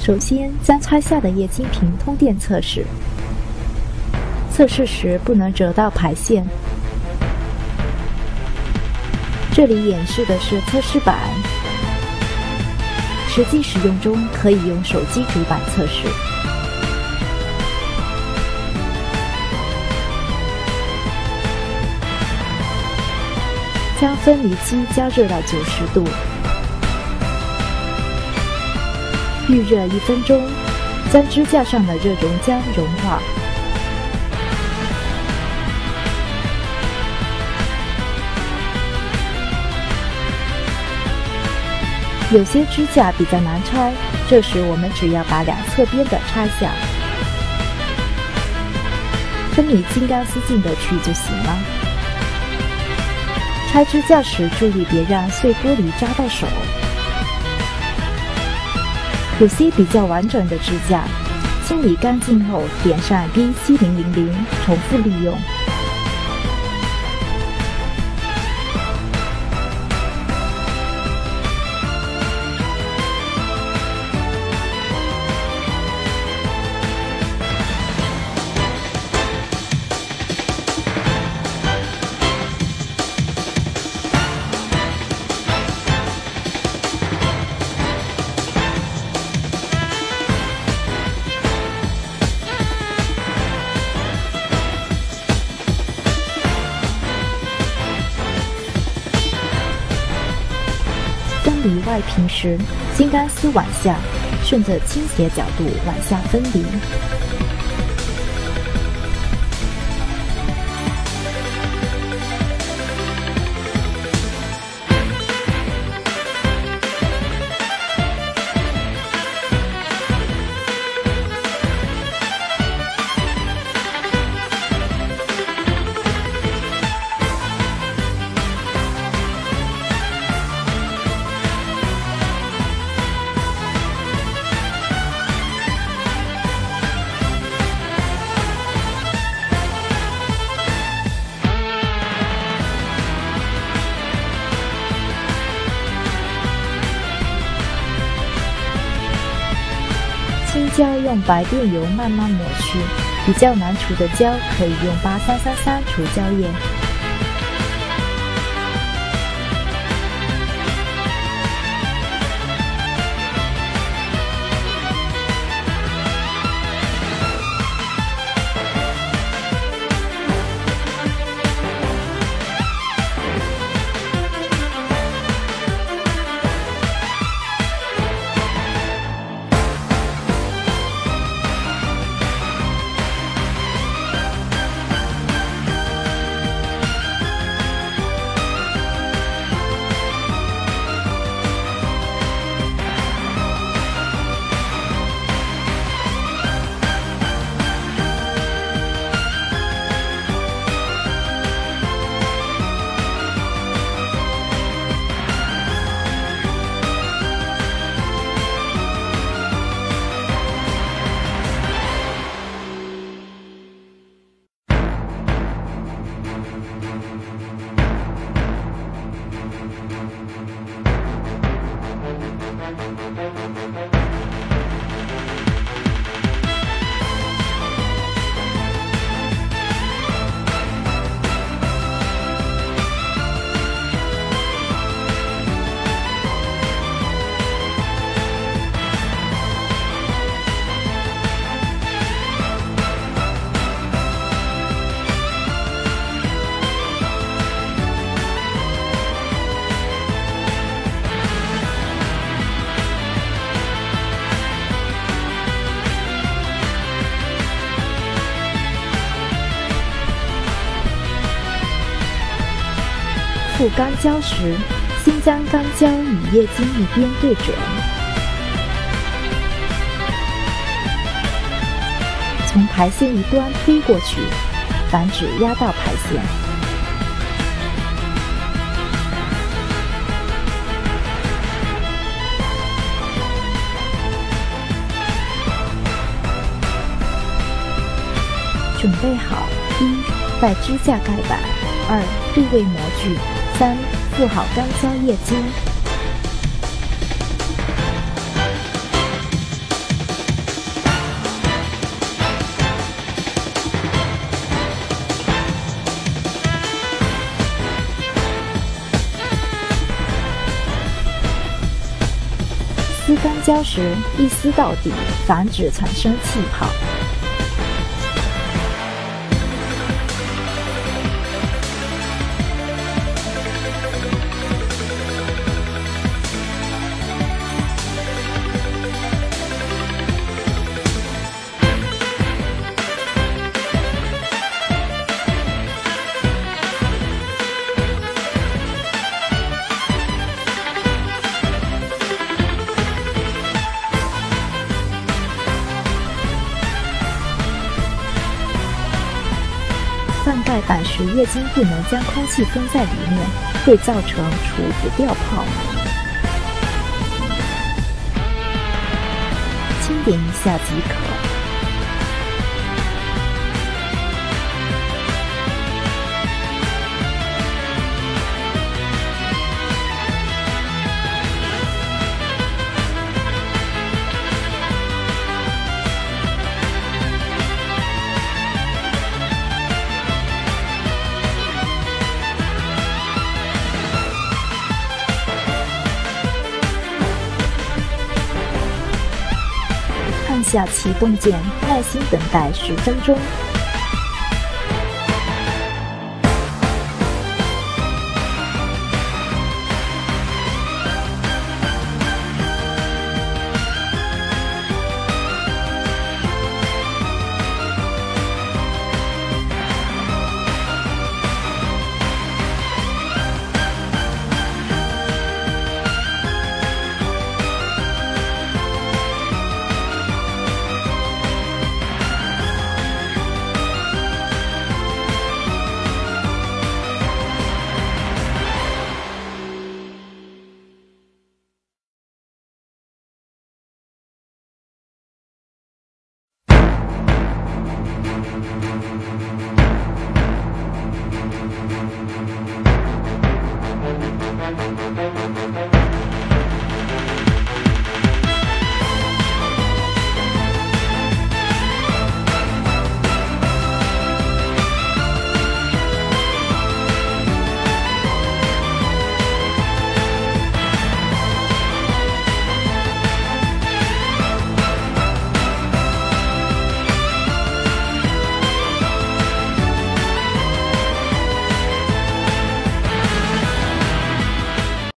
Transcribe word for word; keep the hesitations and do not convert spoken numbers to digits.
首先，将拆下的液晶屏通电测试。测试时不能折到排线。这里演示的是测试版，实际使用中可以用手机主板测试。将分离机加热到九十度，预热一分钟，将支架上的热熔浆融化。有些支架比较难拆，这时我们只要把两侧边的拆下，分离金刚丝进得去就行了。拆支架时注意别让碎玻璃扎到手。有些比较完整的支架，清理干净后点上 B 七零零零，重复利用。分离外屏时，金刚丝往下，顺着倾斜角度往下分离。青胶用白电油慢慢抹去，比较难除的胶可以用八三三三除胶液。覆钢胶时，先将钢胶与液晶一边对准，从排线一端推过去，防止压到排线。准备好：一、带支架盖板；二、对位模具；三、附好钢胶液晶。 撕钢胶时一撕到底，防止产生气泡。翻盖板时，液晶不能将空气封在里面，会造成除不掉泡。轻点一下即可。按下启动键，耐心等待十分钟。